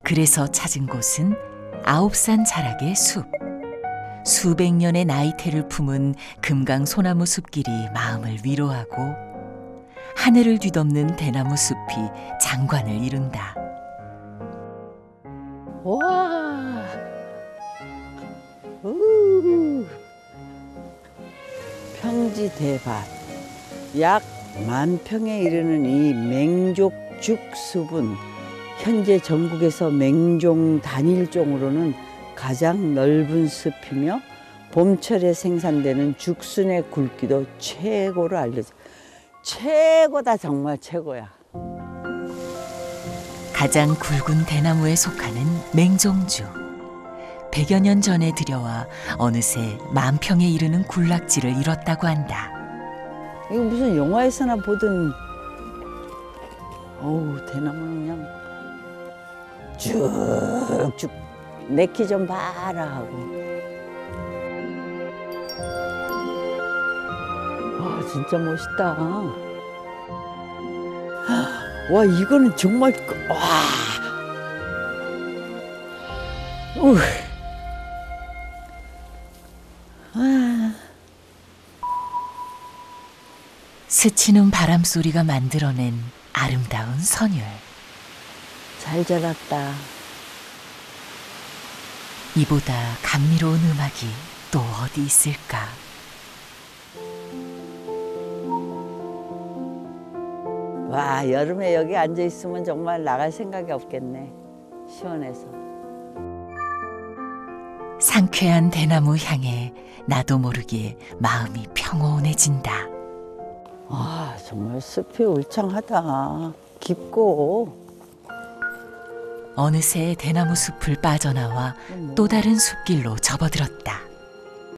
그래서 찾은 곳은 아홉산 자락의 숲. 수백 년의 나이테를 품은 금강 소나무 숲길이 마음을 위로하고 하늘을 뒤덮는 대나무 숲이 장관을 이룬다. 와, 평지 대밭. 약 10,000평에 이르는 이 맹족죽 숲은 현재 전국에서 맹종 단일종으로는 가장 넓은 숲이며 봄철에 생산되는 죽순의 굵기도 최고로 알려져. 최고다, 정말 최고야. 가장 굵은 대나무에 속하는 맹종주. 100여 년 전에 들여와 어느새 10,000평에 이르는 군락지를 이뤘다고 한다. 이거 무슨 영화에서나 보던, 어우, 대나무는 그냥 쭉쭉 내 키 좀 봐라 하고. 와, 진짜 멋있다. 와, 이거는 정말, 와. 우. 와. 스치는 바람 소리가 만들어낸 아름다운 선율. 잘 자랐다. 이보다 감미로운 음악이 또 어디 있을까? 와, 여름에 여기 앉아 있으면 정말 나갈 생각이 없겠네. 시원해서. 상쾌한 대나무 향에 나도 모르게 마음이 평온해진다. 아, 정말 숲이 울창하다. 깊고. 어느새 대나무 숲을 빠져나와 또 다른 숲길로 접어들었다.